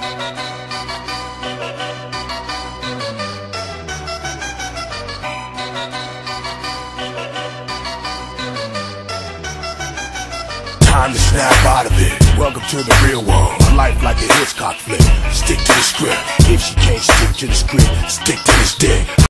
Time to snap out of it. Welcome to the real world. A life like a Hitchcock flick. Stick to the script. If she can't stick to the script, stick to the stick.